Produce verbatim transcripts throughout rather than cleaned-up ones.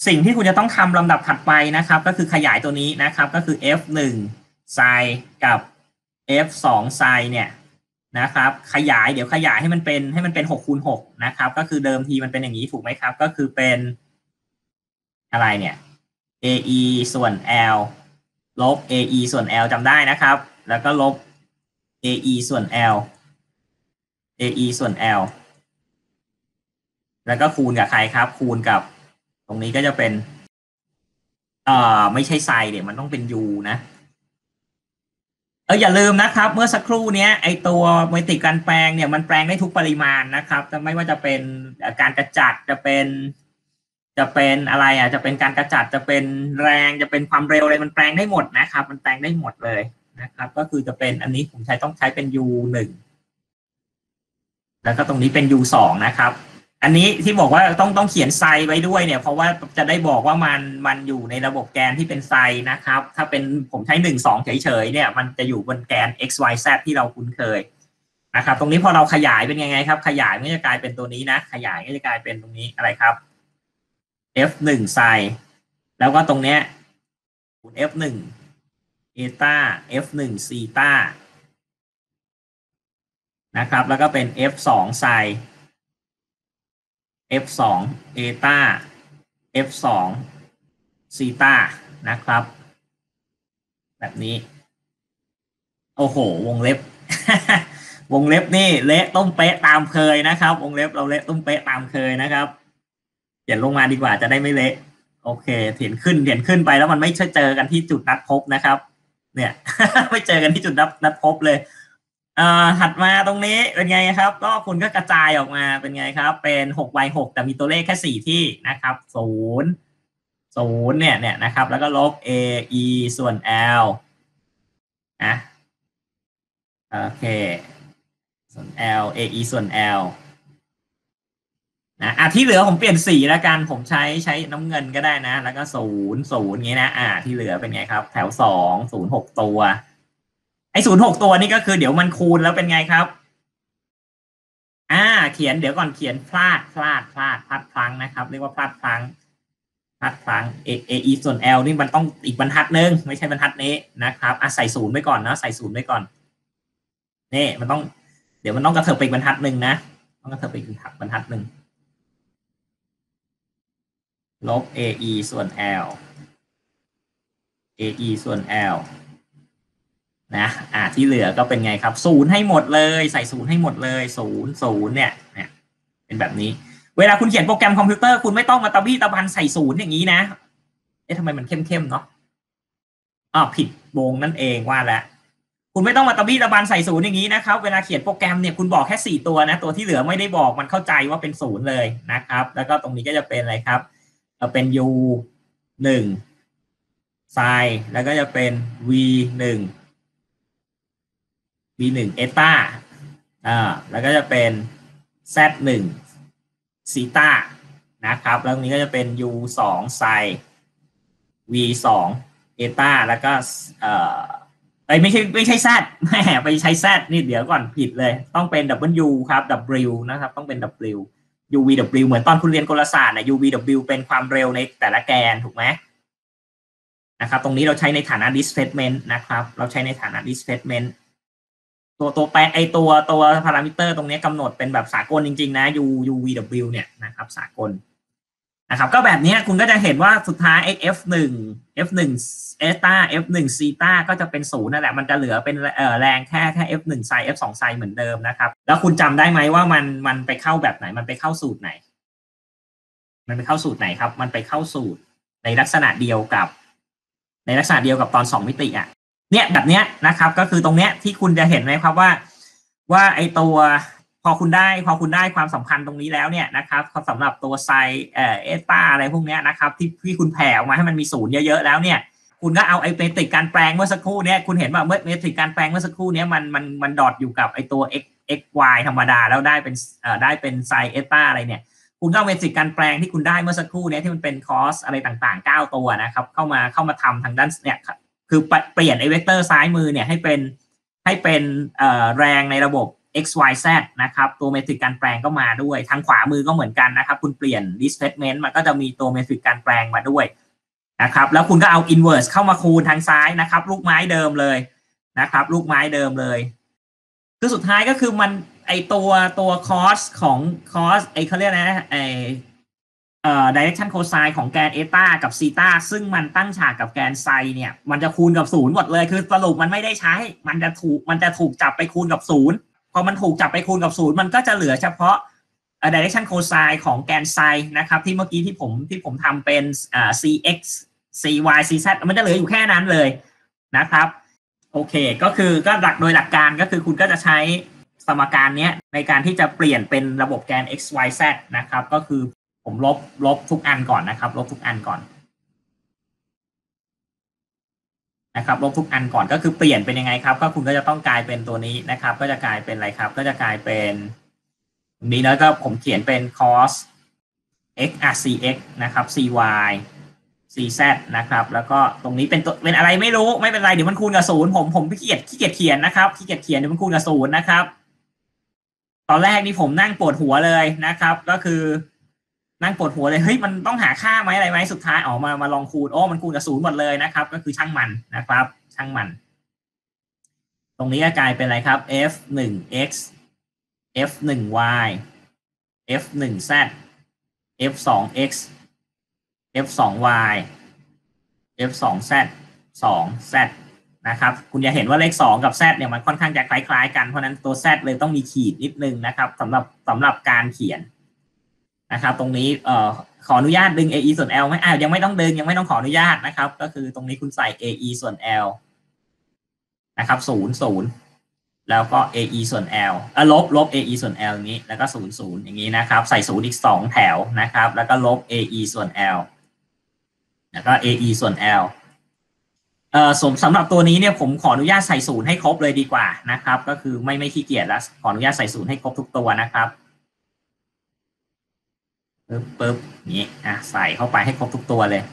สิ่งที่คุณจะต้องทำลำดับถัดไปนะครับก็คือขยายตัวนี้นะครับก็คือ เอฟ หนึ่ง ไซน์กับ เอฟ สอง ไซน์เนี่ยนะครับขยายเดี๋ยวขยายให้มันเป็นให้มันเป็นหกคูณหกนะครับก็คือเดิมทีมันเป็นอย่างนี้ถูกไหมครับก็คือเป็นอะไรเนี่ย เอ อี ส่วน L ลบ เอ อี ส่วน L จำได้นะครับแล้วก็ลบ เอ อี ส่วน L เอ อี ส่วน L แล้วก็คูณกับใครครับคูณกับตรงนี้ก็จะเป็นเอ่อไม่ใช่ไซน์เดี๋ยวมันต้องเป็น U นะเอออย่าลืมนะครับเมื่อสักครู่นี้ไอตัวเมตริกการแปลงเนี่ยมันแปลงได้ทุกปริมาณนะครับจะไม่ว่าจะเป็นการกระจัดจะเป็นจะเป็นอะไรอ่ะจะเป็นการกระจัดจะเป็นแรงจะเป็นความเร็วอะไรมันแปลงได้หมดนะครับมันแปลงได้หมดเลยนะครับก็คือจะเป็นอันนี้ผมใช้ต้องใช้เป็น ยู หนึ่ง แล้วก็ตรงนี้เป็น ยู สอง นะครับอันนี้ที่บอกว่าต้องต้องเขียนไซไว้ด้วยเนี่ยเพราะว่าจะได้บอกว่ามันมันอยู่ในระบบแกนที่เป็นไซนะครับถ้าเป็นผมใช้หนึ่ง สองเฉยๆเนี่ยมันจะอยู่บนแกน x y z ที่เราคุ้นเคยนะครับตรงนี้พอเราขยายเป็นยังไงครับขยายมันจะกลายเป็นตัวนี้นะขยายก็จะกลายเป็นตรงนี้อะไรครับ เอฟ หนึ่ง ไซแล้วก็ตรงเนี้ยคูณ เอฟ หนึ่ง เอต้า เอฟ หนึ่ง ซีต้านะครับแล้วก็เป็น เอฟ สอง ไซ เอฟ สอง เอต้า เอฟ สอง ซีต้านะครับแบบนี้โอ้โหวงเล็บ วงเล็บนี่เละต้มเป๊ะตามเคยนะครับวงเล็บเราเละต้มเป๊ะตามเคยนะครับเขียนลงมาดีกว่าจะได้ไม่เละโอเคเขียนขึ้นเขียนขึ้นไปแล้วมันไม่เจอกันที่จุดนัดพบนะครับเนี่ย ไม่เจอกันที่จุดนัดนัดพบเลยอ่าถัดมาตรงนี้เป็นไงครับก็คุณก็กระจายออกมาเป็นไงครับเป็น หก by หกแต่มีตัวเลขแค่สี่ที่นะครับศูนย์ ศูนย์เนี่ยเนี่ยนะครับแล้วก็ลบ a e ส่วน l นะโอเคส่วน l a e ส่วน l นะอ่ะที่เหลือผมเปลี่ยนสีแล้วกันผมใช้ใช้น้ำเงินก็ได้นะแล้วก็ศูนย์ศูนย์งี้นะอ่ะที่เหลือเป็นไงครับแถวสองศูนย์หกตัวไอ้ศูนย์หกตัวนี่ก็คือเดี๋ยวมันคูณแล้วเป็นไงครับอ่าเขียนเดี๋ยวก่อนเขียนพลาดพลาดพลาดพลาดพลั้งนะครับเรียกว่าพลาดพลั้งพลาดพลั้ง a a e ส่วน l นี่มันต้องอีกบรรทัดนึงไม่ใช่บรรทัดนี้นะครับอ่ะใส่ศูนย์ไว้ก่อนนะใส่ศูนย์ไว้ก่อนนี่มันต้องเดี๋ยวมันต้องกระเถิบไปอีกบรรทัดนึงนะต้องกระเถิบไปอีกบรรทัดบรรทัดนึงลบ เอ อี ส่วน L เอ อี ส่วน L นะอ่าที่เหลือก็เป็นไงครับศูนย์ให้หมดเลยใส่ศูนย์ให้หมดเลยศูนย์ศูนย์เนี่ยเนี่ยเป็นแบบนี้เวลาคุณเขียนโปรแกรมคอมพิวเตอร์คุณไม่ต้องมาตะบี้ตะบันใส่ศูนย์อย่างนี้นะเอ๊ะทำไมมันเข้มๆเนาะอ๋อผิดวงนั่นเองว่าแล้วคุณไม่ต้องมาตะบี้ตะบันใส่ศูนย์อย่างนี้นะครับเวลาเขียนโปรแกรมเนี่ยคุณบอกแค่สี่ตัวนะตัวที่เหลือไม่ได้บอกมันเข้าใจว่าเป็นศูนย์เลยนะครับแล้วก็ตรงนี้ก็จะเป็นอะไรครับเป็น u หนึ่ง ไซน์แล้วก็จะเป็น v หนึ่ง v หนึ่ง เอต้าอ่าแล้วก็จะเป็น z หนึ่ง ซีต้านะครับแล้วตรงนี้ก็จะเป็น u สอง ไซน์ v สอง เอต้าแล้วก็เอ่อไม่ใช่ไม่ใช่ z แหมไปใช้ z นี่เดี๋ยวก่อนผิดเลยต้องเป็น w ครับ w นะครับต้องเป็น w u v w เหมือนตอนคุณเรียนกลศาสตร์นะ u v w เป็นความเร็วในแต่ละแกนถูกไหมนะครับตรงนี้เราใช้ในฐานะ displacement นะครับเราใช้ในฐานะ displacement ตัวตัวแปรไอตัวตัวพารามิเตอร์ตรงนี้กำหนดเป็นแบบสากลจริงๆนะ u u v w เนี่ยนะครับสากลนะครับก็แบบนี้คุณก็จะเห็นว่าสุดท้าย f หนึ่ง f หนึ่ง เอต้า f หนึ่ง ซีต้าก็จะเป็นศูนย์นั่นแหละมันจะเหลือเป็นเอ่อแรงแค่แค่ f หนึ่ง ไซน์ f สอง ไซน์เหมือนเดิมนะครับแล้วคุณจำได้ไหมว่ามันมันไปเข้าแบบไหนมันไปเข้าสูตรไหนมันไปเข้าสูตรไหนครับมันไปเข้าสูตรในลักษณะเดียวกับในลักษณะเดียวกับตอนสองมิติอ่ะเนี่ยแบบเนี้ยนะครับก็คือตรงเนี้ยที่คุณจะเห็นไหมครับว่าว่าไอตัวพอคุณได้พอคุณได้ความสัมพันธ์ตรงนี้แล้วเนี่ยนะครับสำหรับตัวไซเอ่อเอต้าอะไรพวกเนี้ยนะครับที่ที่คุณแผ่ออกมาให้มันมีศูนย์เยอะๆแล้วเนี่ยคุณก็เอาไอเมตริกการแปลงเมื่อสักครู่เนี้ยคุณเห็นว่าเมื่อเมตริกการแปลงเมื่อสักครู่เนี้ยมันมันมันดอทอยู่กับไอตัว x x y ธรรมดาแล้วได้เป็นเอ่อได้เป็นไซเอต้าอะไรเนี่ยคุณก็เอาเมตริกการแปลงที่คุณได้เมื่อสักครู่นี้ที่มันเป็นคอสอะไรต่างๆเก้าตัวนะครับเข้ามาเข้ามาทำทางด้านเนี่ยคือเปลี่ยนไอเวกเตอร์ซ้ายมือเนี่ยให้เป็นให้เป็นเอ่อแรงในระบบ x y z นะครับตัวเมทริกการแปลงก็มาด้วยทางขวามือก็เหมือนกันนะครับคุณเปลี่ยน displacement มันก็จะมีตัวเมทริกการแปลงมาด้วยนะครับแล้วคุณก็เอา inverse เข้ามาคูณทางซ้ายนะครับลูกไม้เดิมเลยนะครับลูกไม้เดิมเลยคือสุดท้ายก็คือมันไอตัวตัว cos ของ cos ไอเขาเรียกนะไอเอ่อ direction cosine ของแกนเอต้ากับซีตาซึ่งมันตั้งฉากกับแกนไซเนี่ยมันจะคูณกับศูนย์หมดเลยคือสรุปมันไม่ได้ใช้มันจะถูกมันจะถูกจับไปคูณกับศูนย์พอมันถูกจับไปคูณกับศูนย์มันก็จะเหลือเฉพาะ direction cosine ของแกนไซนะครับที่เมื่อกี้ที่ผมที่ผมทำเป็นอ่า cx cy cz มันจะเหลืออยู่แค่นั้นเลยนะครับโอเคก็คือก็หลักโดยหลักการก็คือคุณก็จะใช้สมการนี้ในการที่จะเปลี่ยนเป็นระบบแกน x y z นะครับก็คือผมลบลบทุกอันก่อนนะครับลบทุกอันก่อนนะครับลบทุกอันก่อนก็คือเปลี่ยนเป็นยังไงครับก็คุณก็จะต้องกลายเป็นตัวนี้นะครับก็จะกลายเป็นอะไรครับก็จะกลายเป็นนี้แล้วก็ผมเขียนเป็น cos x r cx นะครับ cy cz นะครับแล้วก็ตรงนี้เป็นตัวเป็นอะไรไม่รู้ไม่เป็นไรเดี๋ยวมันคูณกับศูนย์ผมผมขี้เกียจขี้เกียจเขียนนะครับขี้เกียจเขียนเดี๋ยวมันคูณกับศูนย์นะครับตอนแรกนี่ผมนั่งปวดหัวเลยนะครับก็คือนั่งปวดหัวเลยเฮ้ยมันต้องหาค่าไหมอะไรไหมสุดท้ายออกมามาลองคูณโอ้มันคูณกับศูนย์หมดเลยนะครับก็คือช่างมันนะครับช่างมันตรงนี้ก็กลายเป็นอะไรครับ f หนึ่ง x f หนึ่ง y f หนึ่ง z f สอง x f สอง y f สอง z สอง z นะครับคุณจะเห็นว่าเลขสองกับ z เนี่ยมันค่อนข้างจะคล้ายๆกันเพราะนั้นตัว z เลยต้องมีขีดนิดนึงนะครับสำหรับสำหรับการเขียนนะครับตรงนี้เอ่อขออนุญาตดึง ae ส่วน l ไหมอ้าวยังไม่ต้องดึงยังไม่ต้องขออนุญาตนะครับก็คือตรงนี้คุณใส่ ae ส่วน l นะครับศูนย์ ศูนย์แล้วก็ ae ส่วน l อ่ะลบลบ ae ส่วน l อย่างนี้แล้วก็ศูนย์ ศูนย์อย่างนี้นะครับใส่ศูนย์อีกสองแถวนะครับแล้วก็ลบ ae ส่วน l แล้วก็ ae ส่วน l เอ่อสำหรับตัวนี้เนี่ยผมขออนุญาตใส่ศูนย์ให้ครบเลยดีกว่านะครับก็คือไม่ไม่ขี้เกียจแล้วขออนุญาตใส่ศูนย์ให้ครบทุกตัวนะครับปึ๊บปึ๊บนี้อ่ะใส่เข้าไปให้ครบทุกตัวเลย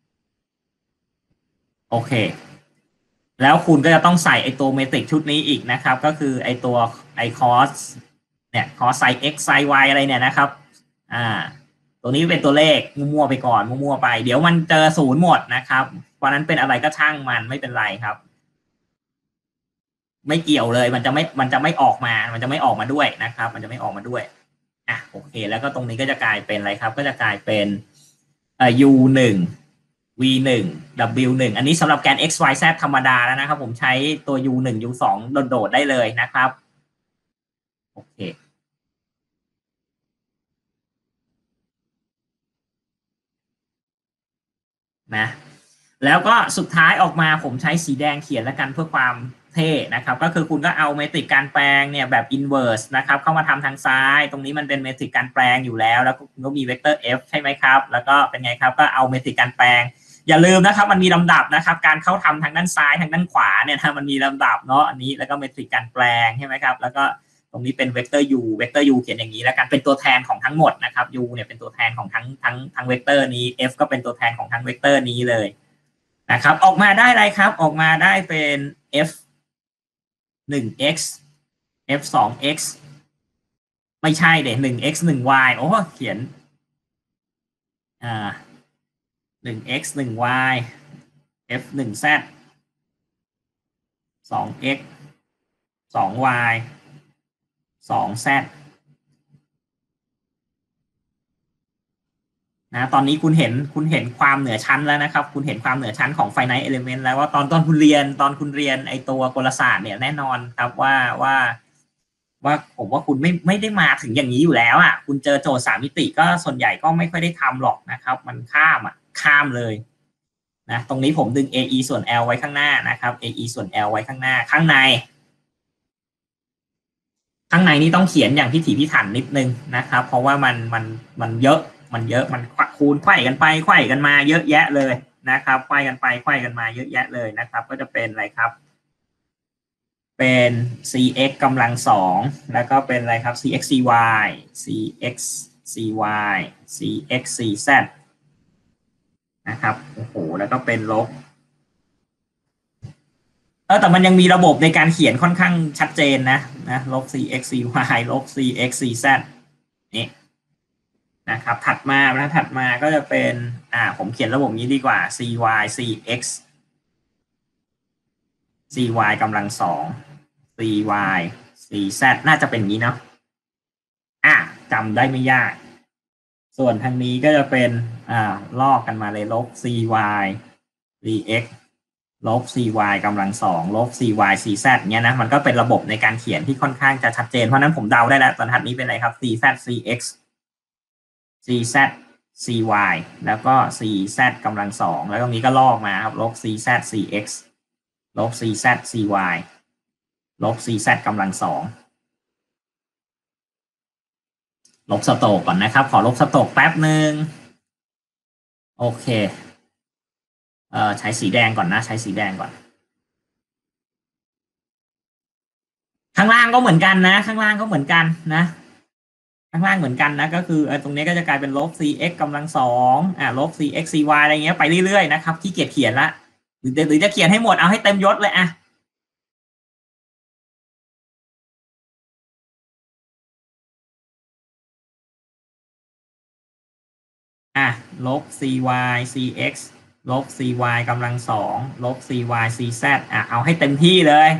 โอเคแล้วคุณก็จะต้องใส่ไอตัวเมทริกชุดนี้อีกนะครับก็คือไอตัวไอคอสเนี่ยคอสไซ x ไซ y อะไรเนี่ยนะครับอ่าตัวนี้เป็นตัวเลขมั่วๆไปก่อนมั่วๆไปเดี๋ยวมันเจอศูนย์หมดนะครับเพราะนั้นเป็นอะไรก็ช่างมันไม่เป็นไรครับไม่เกี่ยวเลยมันจะไม่มันจะไม่ออกมามันจะไม่ออกมาด้วยนะครับมันจะไม่ออกมาด้วยอ่ะโอเคแล้วก็ตรงนี้ก็จะกลายเป็นอะไรครับก็จะกลายเป็นเอ่อ u หนึ่ง v หนึ่ง w หนึ่งอันนี้สำหรับแกน x y z ธรรมดาแล้วนะครับผมใช้ตัว u หนึ่ง u สองโดดๆได้เลยนะครับโอเคนะแล้วก็สุดท้ายออกมาผมใช้สีแดงเขียนแล้วกันเพื่อความเท่นะครับก็คือคุณก็เอาเมทริกการแปลงเนี่ยแบบ inverse นะครับเข้ามาทำทางซ้ายตรงนี้มันเป็นเมทริกการแปลงอยู่แล้วแล้วคุณก็มีเวกเตอร์ f ใช่ไหมครับแล้วก็เป็นไงครับก็เอาเมทริกการแปลงอย่าลืมนะครับมันมีลำดับนะครับการเข้าทำทางด้านซ้ายทางด้านขวาเนี่ยนะมันมีลำดับเนาะอันนี้แล้วก็เมทริกการแปลงใช่ไหมครับแล้วก็ตรงนี้เป็นเวกเตอร์ u เวกเตอร์ u เขียนอย่างนี้แล้วกันเป็นตัวแทนของทั้งหมดนะครับ u เนี่ยเป็นตัวแทนของทั้งทั้งทั้งเวกเตอร์นี้ f ก็เป็นตัวแทนของทั้งเวกเตอร์นี้เลยนะครับออกมาได้อะไรครับออกมาได้เป็น f หนึ่ง x f สอง x ไม่ใช่เด็หนึ่ง x หนึ่ง y โอ้เขียนอ่าหนึ่ง x หนึ่ง y f หนึ่ง z สอง x สอง y สอง z นะตอนนี้คุณเห็นคุณเห็นความเหนือชั้นแล้วนะครับคุณเห็นความเหนือชั้นของ finite element แล้วว่าตอนตอนคุณเรียนตอนคุณเรียนไอตัวกลศาสตร์เนี่ยแน่นอนครับว่าว่าว่าผมว่าคุณไม่ไม่ได้มาถึงอย่างนี้อยู่แล้วอ่ะคุณเจอโจทย์สามมิติก็ส่วนใหญ่ก็ไม่ค่อยได้ทำหรอกนะครับมันข้ามอ่ะข้ามเลยนะตรงนี้ผมดึง ae ส่วน l ไว้ข้างหน้านะครับ ae ส่วน l ไว้ข้างหน้าข้างในข้างในนี้ต้องเขียนอย่างพิถีพิถันนิดนึงนะครับเพราะว่ามันมันมันเยอะมันเยอะมันคูณไขว้กันไปไขว้กันมาเยอะแยะเลยนะครับไขว้กันไปไขว้กันมาเยอะแยะเลยนะครับก็จะเป็นอะไรครับเป็น cx กำลังสองแล้วก็เป็นอะไรครับ cx cy cx cy cx cz นะครับโอ้โหแล้วก็เป็นลบเออแต่มันยังมีระบบในการเขียนค่อนข้างชัดเจนนะนะลบ cx cy ลบ cx cz นี่นะครับถัดมานะถัดมาก็จะเป็นอ่าผมเขียนระบบนี้ดีกว่า cy cx cy กำลังสอง cy cz น่าจะเป็นนี้เนาะอ่ะจำได้ไม่ยากส่วนทางนี้ก็จะเป็นอ่าลอกกันมาเลยลบ cy cx ลบ cy กำลังสองลบ cy cz เนี้ยนะมันก็เป็นระบบในการเขียนที่ค่อนข้างจะชัดเจนเพราะนั้นผมเดาได้แล้วตอนทัดนี้เป็นอะไรครับ cz cx cz cy แล้วก็ cz กำลังสองแล้วตรงนี้ก็ลอกมาครับลบ cz cx ลบ cz cy ลบ cz กำลังสองลบสโตกก่อนนะครับขอลบสโตกแป๊บหนึ่งโอเคเอ่อใช้สีแดงก่อนนะใช้สีแดงก่อนข้างล่างก็เหมือนกันนะข้างล่างก็เหมือนกันนะข้างล่างเหมือนกันนะก็คือตรงนี้ก็จะกลายเป็นลบ cx กำลังสองอ่าลบ cx cy อะไรเงี้ยไปเรื่อยๆนะครับขี้เกียจเขียนละหรือหรือจะเขียนให้หมดเอาให้เต็มยศเลยอ่ะอ่ะลบ cy cx ลบ cy กำลังสองลบ cy cz อ่ะเอาให้เต็มที่เลย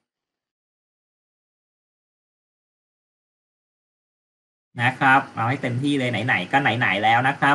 นะครับเอาให้เต็มที่เลยไหนๆก็ไหนๆแล้วนะครับ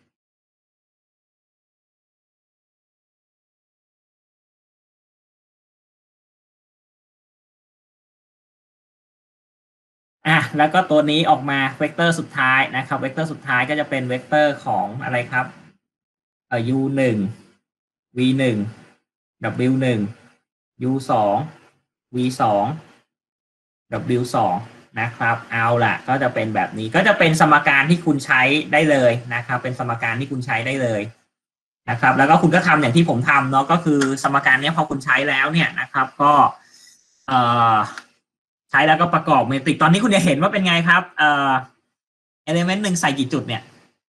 อ่ะแล้วก็ตัวนี้ออกมาเวกเตอร์สุดท้ายนะครับเวกเตอร์สุดท้ายก็จะเป็นเวกเตอร์ของอะไรครับเอ่อ u หนึ่ง v หนึ่ง w หนึ่ง u สอง v สอง w สองนะครับเอาล่ะก็จะเป็นแบบนี้ก็จะเป็นสมการที่คุณใช้ได้เลยนะครับเป็นสมการที่คุณใช้ได้เลยนะครับแล้วก็คุณก็ทำอย่างที่ผมทำเนาะก็คือสมการนี้พอคุณใช้แล้วเนี่ยนะครับก็เอ่อใช้แล้วก็ประกอบเมตริกตอนนี้คุณจะเห็นว่าเป็นไงครับเอ่อเอลิเมนต์หนึ่งใส่กี่จุดเนี่ย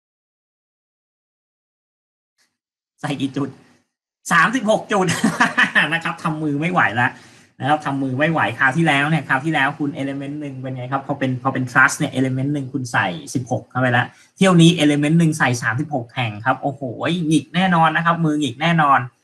ใส่กี่จุดสามสิบหกจุด นะครับทำมือไม่ไหวแล้วนะครับทำมือไม่ไหวคราวที่แล้วเนี่ยคราวที่แล้วคุณเอลิเมนต์หนึ่งเป็นไงครับพอเป็นพอเป็น trust เนี่ยเอลิเมนต์หนึ่งคุณใส่สิบหกเข้าไปแล้วเที่ยวนี้เอลิเมนต์หนึ่งใส่สามสิบหกแห่งครับโอ้โหหงิกแน่นอนนะครับมือหงิกแน่นอน